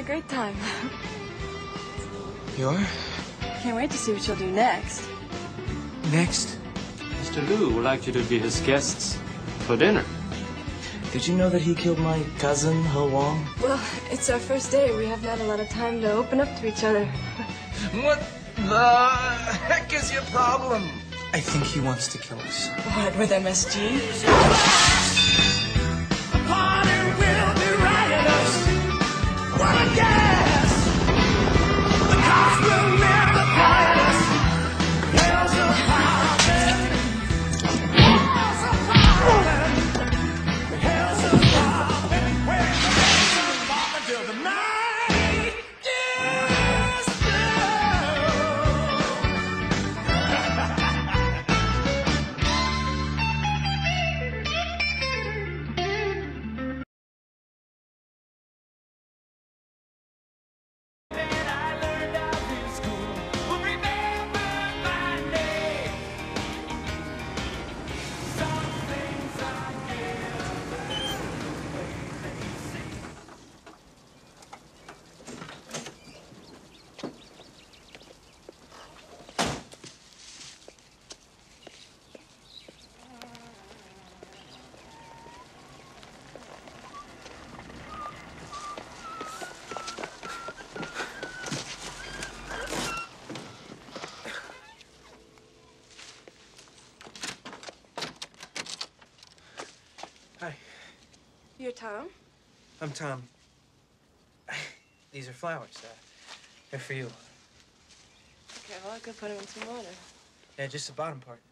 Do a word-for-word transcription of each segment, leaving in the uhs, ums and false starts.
a great time. You are? Can't wait to see what you'll do next. Next? Mister Liu would like you to be his guests for dinner. Did you know that he killed my cousin, Ho Wong? Well, it's our first day. We haven't had a lot of time to open up to each other. What the heck is your problem? I think he wants to kill us. What, with M S G? Hi. You're Tom? I'm Tom. These are flowers. Uh, they're for you. Okay, well, I could put them in some water. Yeah, just the bottom part.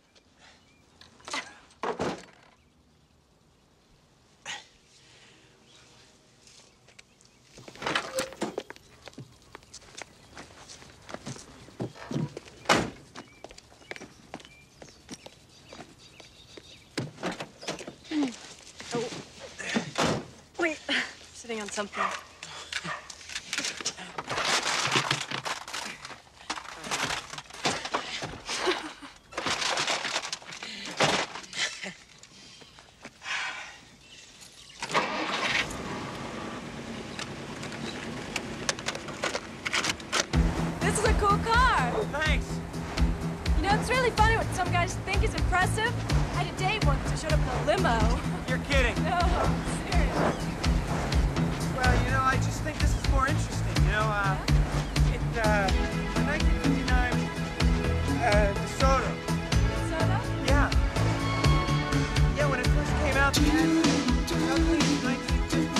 Oh. Wait. Sitting on something. This is a cool car. Thanks. You know, it's really funny what some guys think is impressive. I had a date once who showed up in a limo. You're kidding. No, I'm serious. Well, you know, I just think this is more interesting. You know, uh, it, uh, the nineteen fifty-nine, uh, DeSoto. Soda? Yeah. Yeah, when it first came out, they had suddenly in nineteen fifty.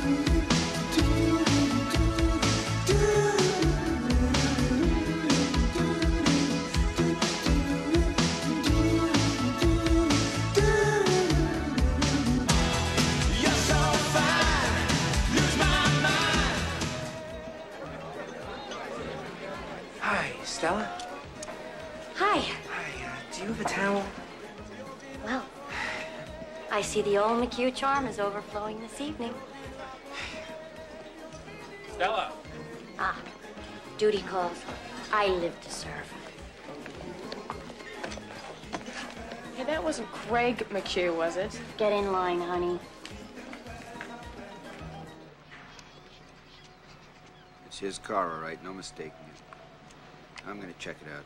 Hi, Stella. Hi. Hi, uh, do you have a towel? Well, I see the old McHugh charm is overflowing this evening. Stella! Ah, duty calls. I live to serve. Hey, that wasn't Craig McHugh, was it? Get in line, honey. It's his car, all right. No mistaking it. I'm gonna check it out.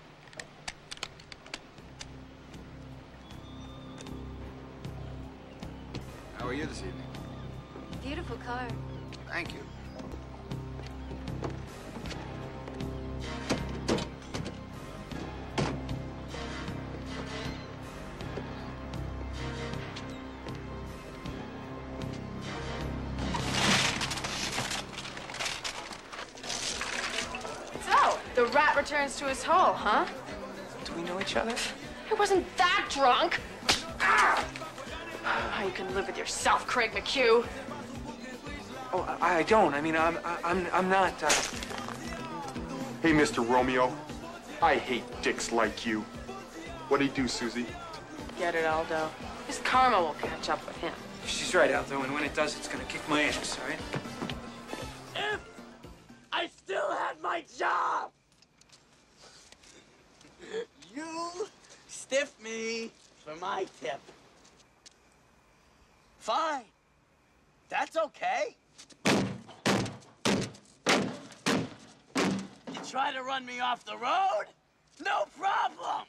How are you this evening? Beautiful car. Thank you. So, the rat returns to his hole, huh? Do we know each other? I wasn't that drunk. Ah! How you can live with yourself, Craig McHugh. Oh, I, I don't. I mean, I'm, I'm, I'm not. Uh... Hey, Mister Romeo. I hate dicks like you. What'd he do, Susie? Get it, Aldo. His karma will catch up with him. She's right, Aldo, and when it does, it's gonna kick my ass, all right? If I still had my job, you stiff me for my tip. Fine. That's okay. try to run me off the road? No problem!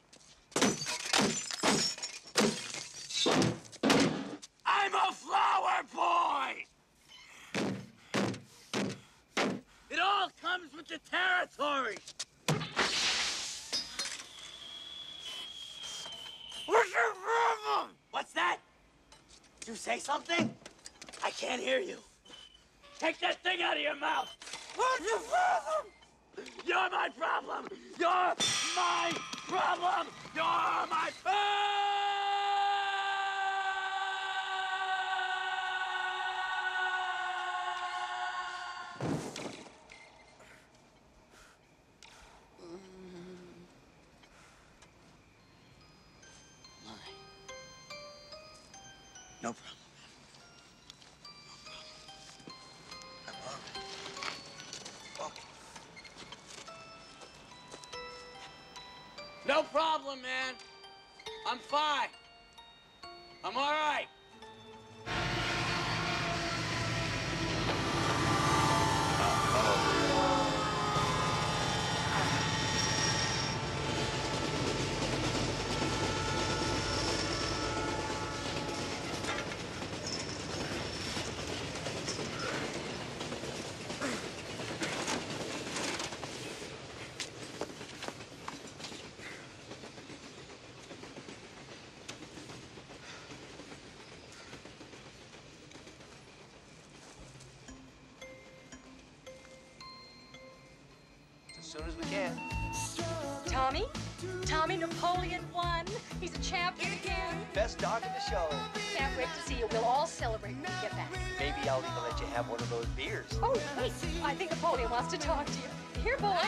I'm a flower boy! It all comes with the territory! What's your problem? What's that? Did you say something? I can't hear you. Take that thing out of your mouth! What's your problem? You're my problem! You're my problem! You're my problem! No problem. No problem. I'm all right. Okay. No problem, man. I'm fine. I'm all right. As soon as we can. Tommy? Tommy Napoleon won. He's a champion again. Best dog in the show. Can't wait to see you. We'll all celebrate when we get back. Maybe I'll even let you have one of those beers. Oh, wait. I think Napoleon wants to talk to you. Here, boy.